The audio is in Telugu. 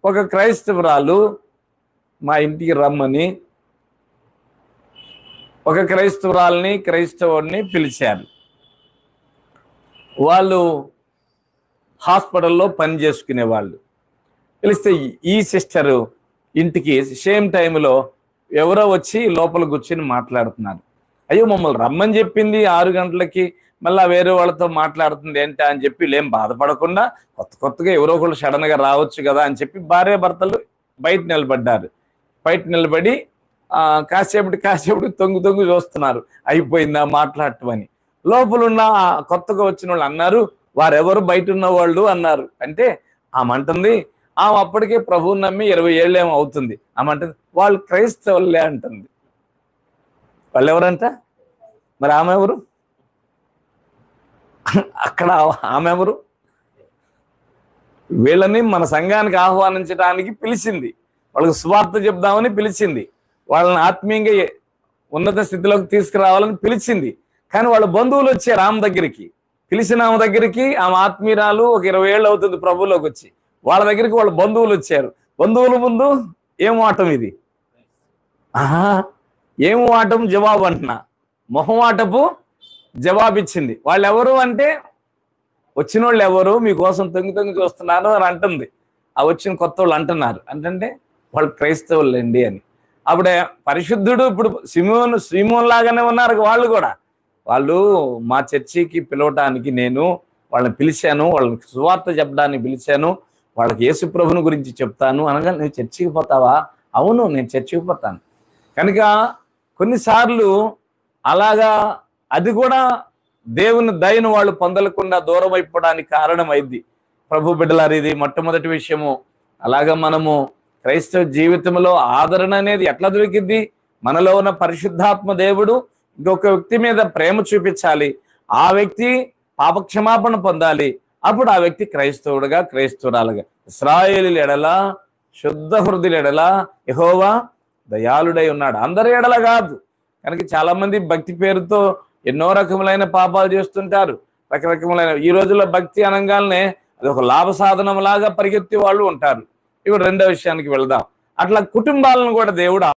ఒక క్రైస్తవురాలు మా ఇంటికి రమ్మని ఒక క్రైస్తవురాల్ని క్రైస్తవుడిని పిలిచారు. వాళ్ళు హాస్పిటల్లో పని చేసుకునే వాళ్ళు. పిలిస్తే ఈ సిస్టరు ఇంటికి సేమ్ టైంలో ఎవరో వచ్చి లోపల కూర్చొని మాట్లాడుతున్నారు. అయ్యో మమ్మల్ని రమ్మని చెప్పింది 6 గంటలకి, మళ్ళీ వేరే వాళ్ళతో మాట్లాడుతుంది ఏంటా అని చెప్పి వీళ్ళేం బాధపడకుండా కొత్తగా ఎవరో ఒకళ్ళు సడన్గా రావచ్చు కదా అని చెప్పి భార్య భర్తలు బయట నిలబడ్డారు. బయట నిలబడి కాసేపటి తొంగు చూస్తున్నారు అయిపోయిందా మాట్లాడటం అని. లోపలున్న కొత్తగా వచ్చిన వాళ్ళు అన్నారు, వారెవరు బయట ఉన్న వాళ్ళు అన్నారు. అంటే ఆమంటుంది ఆమె అప్పటికే ప్రభువుని నమ్మి 20 ఏళ్ళు ఏమో అవుతుంది. ఆమంటుంది వాళ్ళు క్రైస్తవులే అంటుంది. వాళ్ళు ఎవరంట? మరి ఆమె ఎవరు? అక్కడ ఆమె ఎవరు? వీళ్ళని మన సంఘానికి ఆహ్వానించడానికి పిలిచింది, వాళ్ళకి సువార్త చెప్దామని పిలిచింది, వాళ్ళని ఆత్మీయంగా ఉన్నత స్థితిలోకి తీసుకురావాలని పిలిచింది. కానీ వాళ్ళ బంధువులు వచ్చారు ఆమె దగ్గరికి. పిలిచిన ఆమె దగ్గరికి ఆమె ఆత్మీయురాలు ఒక 20 ఏళ్ళు అవుతుంది ప్రభువులోకి వచ్చి. వాళ్ళ దగ్గరికి వాళ్ళ బంధువులు వచ్చారు. బంధువుల ముందు ఏం వాటం ఇది? ఏం వాటం జవాబు అంటున్నా, మొహమాటపు జవాబిచ్చింది. వాళ్ళు ఎవరు అంటే, వచ్చిన వాళ్ళు ఎవరు మీకోసం తొంగి చూస్తున్నారు అని అంటుంది. ఆ వచ్చిన కొత్త వాళ్ళు అంటున్నారు. అంటే వాళ్ళు క్రైస్తవులండి అని. అప్పుడే పరిశుద్ధుడు ఇప్పుడు సిమోన్ లాగానే ఉన్నారు వాళ్ళు కూడా. వాళ్ళు మా చర్చికి పిలవటానికి నేను వాళ్ళని పిలిచాను, వాళ్ళకి సువార్త చెప్పడానికి పిలిచాను, వాళ్ళకి యేసు ప్రభుని గురించి చెప్తాను అనగా నువ్వు చర్చికి పోతావా? అవును నేను చర్చికి పోతాను. కనుక కొన్నిసార్లు అలాగా అది కూడా దేవుని దయను వాళ్ళు పొందలకుండా దూరం అయిపోవడానికి కారణమైంది. ప్రభు బిడ్డలారు, ఇది మొట్టమొదటి విషయము. అలాగా మనము క్రైస్తవ జీవితంలో ఆదరణ అనేది ఎట్లా దొరికింది? మనలో ఉన్న పరిశుద్ధాత్మ దేవుడు ఇంకొక వ్యక్తి మీద ప్రేమ చూపించాలి, ఆ వ్యక్తి పాపక్షమాపణ పొందాలి, అప్పుడు ఆ వ్యక్తి క్రైస్తవుడుగా క్రైస్తవురాలుగా. ఇశ్రాయేలీయుల ఎడల శుద్ధ హృదయుల ఎడల యెహోవా దయాళుడై ఉన్నాడు, అందరి ఎడల కాదు. కనుక చాలా మంది భక్తి పేరుతో ఎన్నో రకములైన పాపాలు చేస్తుంటారు. రకరకములైన ఈ రోజుల్లో భక్తి అనగానే అది ఒక లాభ సాధనం లాగా పరిగెత్తే వాళ్ళు ఉంటారు. ఇప్పుడు రెండో విషయానికి వెళదాం. అట్లా కుటుంబాలను కూడా దేవుడు